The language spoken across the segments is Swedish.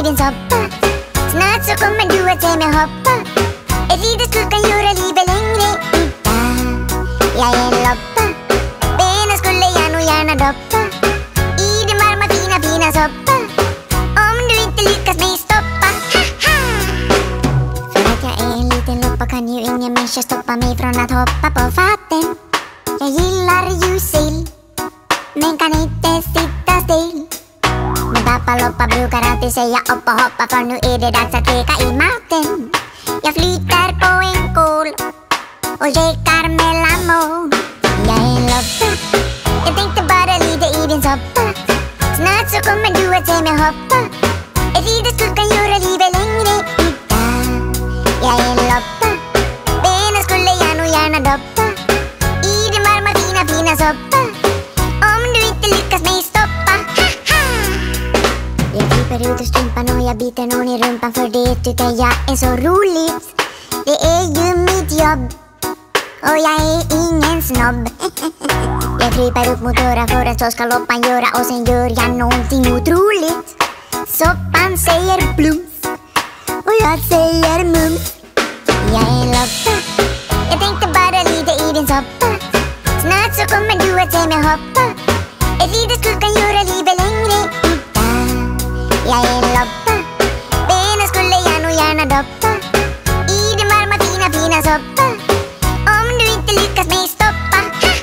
din soppa. Snart så kommer du att se mig hoppa. Ett litet skutt kan göra livet längre. Jag är en loppa. Benen skulle jag nog gärna doppa i din varma fina soppa. Om du inte lyckas mig stoppa. För att jag är en liten loppa kan ju ingen människa stoppa mig från att hoppa på faten. Jag gillar ju sill, men kan inte sitta still. Men pappa Loppa brukar alltid säga upp och hoppa, för nu är det dags att leka i maten. Jag flyter på en kål och käkar mellanmål. Jag är en loppa, jag tänkte bara lite i din soppa. Snart så kommer du att se mig hoppa. Ett litet skutt kan göra livet längre. Jag är en loppa, benen skulle jag nog gärna doppa i din varma fina soppa. Om du inte lyckas mig stoppa. Jag kryper ut ur strumpan och jag biter någon i rumpan, för det tycker jag är så roligt. Det är ju mitt jobb och jag är ingen snobb. Jag kryper upp mot öra för att så ska loppan göra, och sen gör jag någonting otroligt. Soppan säger plums och jag säger mums. Jag är en loppa, jag tänkte bara lite i din soppa. Snart så kommer du att se mig hoppa. Ett litet skutt kan göra livet längre. Jag är en loppa, benen skulle jag nog gärna doppa i din varma fina soppa. Om du inte lyckas mig stoppa.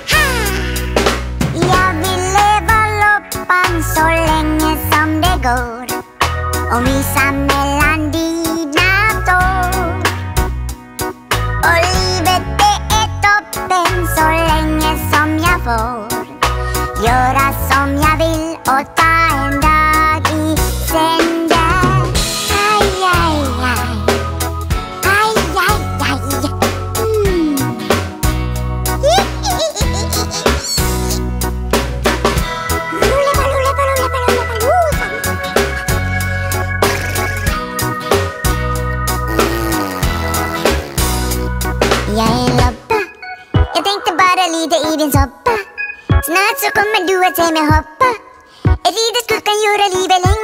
Jag vill leva loppan så länge som det går och mysa mellan dina tår. Och livet det är toppen så länge som jag får göra som jag vill och ta en dag i sänder. Aj, aj, aj. Aj, aj, aj. Jag är en loppa, jag tänkte bara lite i din soppa. Snart så kommer du att se mig hoppa. Ett litet skutt kan göra livet längre.